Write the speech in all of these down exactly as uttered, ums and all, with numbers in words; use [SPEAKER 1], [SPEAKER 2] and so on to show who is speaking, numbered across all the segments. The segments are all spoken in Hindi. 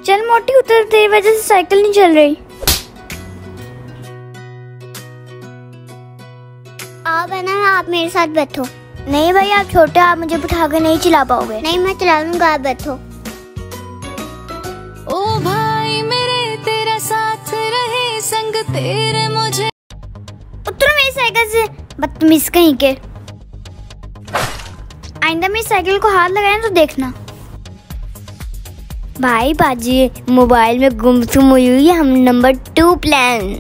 [SPEAKER 1] चल मोटी उतर, तेरी वजह से साइकिल नहीं चल रही।
[SPEAKER 2] आओ बहना, आप मेरे साथ बैठो।
[SPEAKER 1] नहीं भाई आप छोटे, आप मुझे बिठा कर नहीं चला पाओगे।
[SPEAKER 2] नहीं मैं चला लूंगा, आप बैठो।
[SPEAKER 3] ओ भाई मेरे तेरा साथ रहे संग तेरे मुझे।
[SPEAKER 1] उतरो मेरी साइकिल से, बदतमीज कहीं के। आइंदा मेरी साइकिल को हाथ लगाए तो देखना। भाई बाजी मोबाइल में गुमसुम हुई हुई है हम नंबर टू प्लान।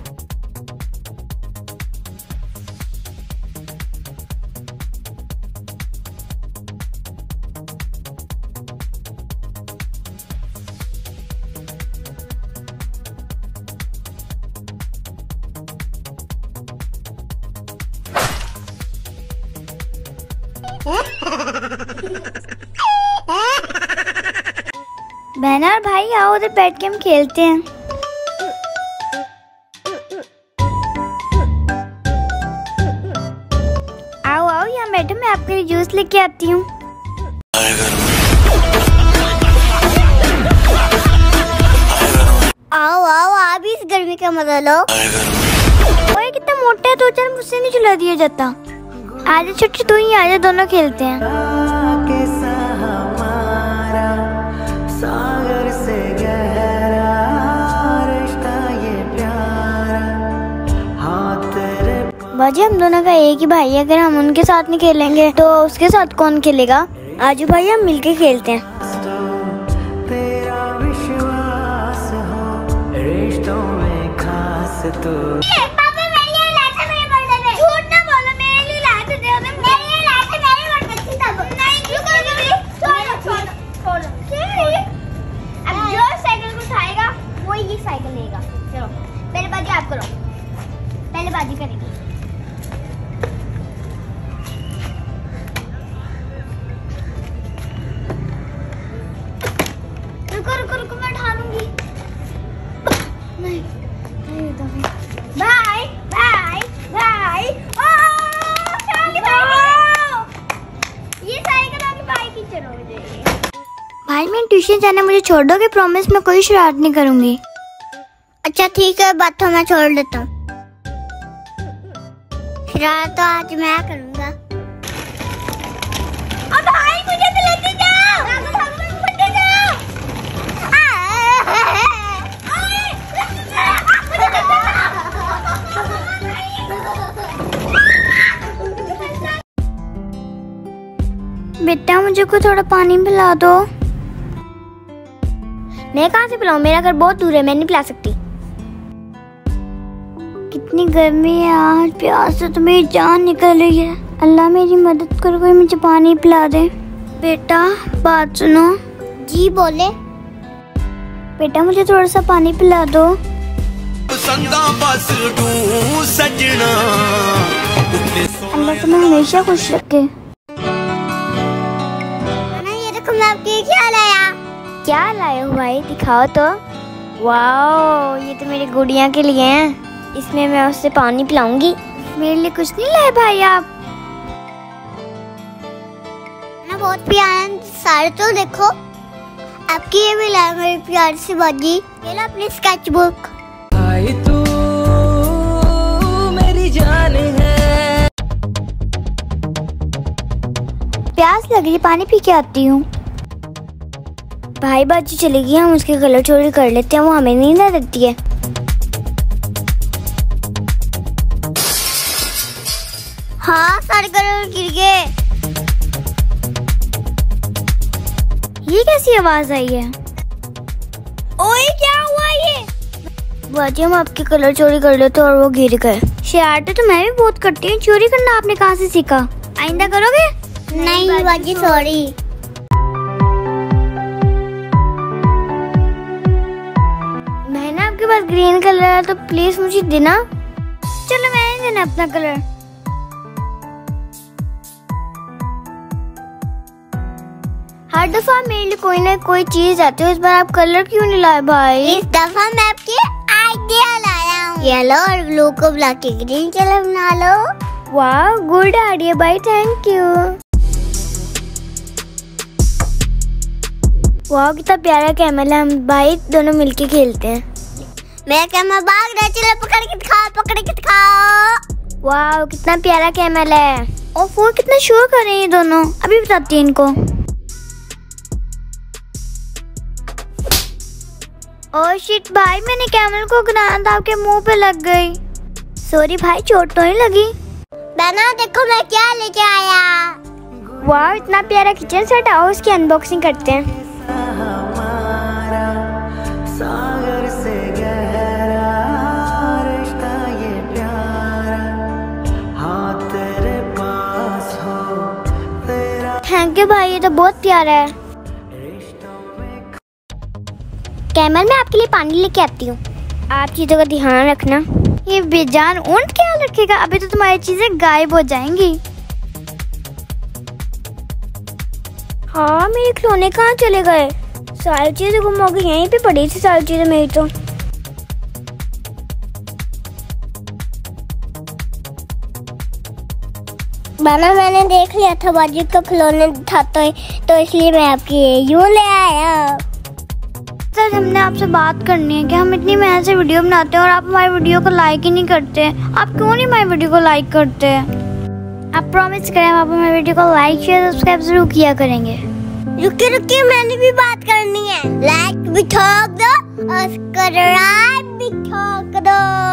[SPEAKER 1] बहना और भाई आओ उधर बैठ के हम खेलते हैं। आओ आओ यहाँ बैठो, मैं आपके लिए जूस लेके आती हूँ।
[SPEAKER 2] आओ आओ, आप इस गर्मी का मजा लो।
[SPEAKER 1] ओए कितना मोटा है, तो चल मुझसे नहीं चला दिया जाता। आजा छोटी तू ही आजा, दोनों खेलते हैं।
[SPEAKER 4] सागर से गहरा रिश्ता ये प्यारा, हाँ तेरे।
[SPEAKER 1] बाजी हम दोनों का एक ही भाई है, अगर हम उनके साथ नहीं खेलेंगे तो उसके साथ कौन खेलेगा। आजू भाई हम मिलके खेलते हैं।
[SPEAKER 4] तेरा विश्वास हो रिश्तों में खास तो।
[SPEAKER 1] साइकिल लेगा। चलो पहले बाजी आप करो, पहले बाजी करेंगे। रुको रुको रुको, मैं उठा लूंगी। नहीं नहीं तो भाई भाई भाई ओ ये साइकिल आपके भाई की चलो मुझे। भाई मैं ट्यूशन जाने मुझे छोड़ दोगे? प्रॉमिस मैं कोई शरारत नहीं करूंगी।
[SPEAKER 2] अच्छा ठीक है, बात तो मैं छोड़ देता हूँ। शरारत तो आज मैं करूँगा।
[SPEAKER 1] अब भाई मुझे तो लेते जाओ। मुझे जाओ। बेटा मुझे को थोड़ा पानी पिला दो। मैं कहाँ से पिलाऊं, मेरा घर बहुत दूर है, मैं नहीं पिला सकती। कितनी गर्मी है आज, प्यास से तो मेरी जान निकल रही है। अल्लाह मेरी मदद करो, कोई मुझे पानी पिला दे। बेटा बात सुनो।
[SPEAKER 2] जी बोले।
[SPEAKER 1] बेटा मुझे थोड़ा सा पानी पिला दो। अल्लाह तुम्हें हमेशा खुश रखे।
[SPEAKER 2] ये देखो मैं आपके क्या लाया।
[SPEAKER 1] क्या लाए हो भाई, दिखाओ तो। वाओ ये तो मेरी गुड़िया के लिए हैं, इसमें मैं उससे पानी पिलाऊंगी। मेरे लिए कुछ नहीं लाए भाई आप?
[SPEAKER 2] ना बहुत प्यार सारे, तो देखो आपकी ये भी लाया मेरी प्यार सी बाजी। ये लो अपनी स्केच बुक।
[SPEAKER 4] भाई तू मेरी जान है।
[SPEAKER 1] प्यास लग रही, पानी पी के आती हूँ। भाई बाजी चली गई, हम उसके कलर चोरी कर लेते हैं, वो हमें नींद आ देती है।
[SPEAKER 2] हाँ सारे कलर गिर गए।
[SPEAKER 1] ये कैसी आवाज आई है? ओए क्या हुआ ये? बाजी हम आपके कलर चोरी कर लेते और वो गिर गए। शरारतें तो मैं भी बहुत करती हूँ, चोरी करना आपने कहाँ से सीखा? आइंदा करोगे?
[SPEAKER 2] नहीं बाजी सॉरी।
[SPEAKER 1] मैं ना आपके पास ग्रीन कलर है तो प्लीज मुझे देना। चलो मैंने देना अपना कलर। हर दफा मेरे लिए कोई ना कोई चीज आती है, इस बार आप कलर क्यों नहीं लाए भाई?
[SPEAKER 2] इस दफा मैं आपकी आइडिया लाया हूँ। येलो और ब्लू को मिला के ग्रीन कलर बना लो।
[SPEAKER 1] वाह गुड आइडिया भाई, थैंक यू। वाह कितना प्यारा कैमल है, हम भाई दोनों मिलके खेलते हैं।
[SPEAKER 2] मैं कैमल भाग रहा, चलो पकड़ के दिखाओ, पकड़ के दिखाओ।
[SPEAKER 1] वाह कितना प्यारा कैमल है। और वो कितना शोर कर रहे हैं ये दोनों, अभी बताती हूँ इनको। ओह शिट भाई, मैंने कैमल को गिराया था, आपके मुंह पे लग गई। सॉरी भाई, चोट तो नहीं लगी।
[SPEAKER 2] बना देखो मैं क्या लेके आया।
[SPEAKER 1] वाह इतना प्यारा किचन सेट, आओ इसकी अनबॉक्सिंग करते हैं।
[SPEAKER 4] हमारा सागर से गहरा रिश्ता ये प्यारा, हाँ तेरे पास हो तेरा
[SPEAKER 1] थैंक यू भाई, ये तो बहुत प्यारा है।
[SPEAKER 2] कैमल मैं आपके लिए पानी लेके आती हूँ।
[SPEAKER 1] आप चीजों का ध्यान रखना। ये बेजान ऊंट ख्याल रखेगा, अभी तो तुम्हारी चीजें गायब हो जाएंगी। हाँ मेरे खिलौने कहाँ चले गए? सारी चीजें गुम हो गई, यहीं पे पड़ी थी सारी चीजें मेरी तो।
[SPEAKER 2] बना मैंने देख लिया था बाजू का खिलौने था, तो, तो इसलिए मैं आपके यूं ले आया।
[SPEAKER 1] सर हमने आपसे बात करनी है कि हम इतनी मेहनत से वीडियो बनाते हैं और आप हमारी वीडियो को लाइक ही नहीं करते। आप क्यों नहीं हमारी वीडियो को लाइक करते? आप प्रॉमिस करें आप हमारी वीडियो को लाइक शेयर सब्सक्राइब जरूर किया करेंगे।
[SPEAKER 2] रुकिए रुकिए, मैंने भी बात करनी है। लाइक भी ठोक दो और सब्सक्राइब भी ठोक दो।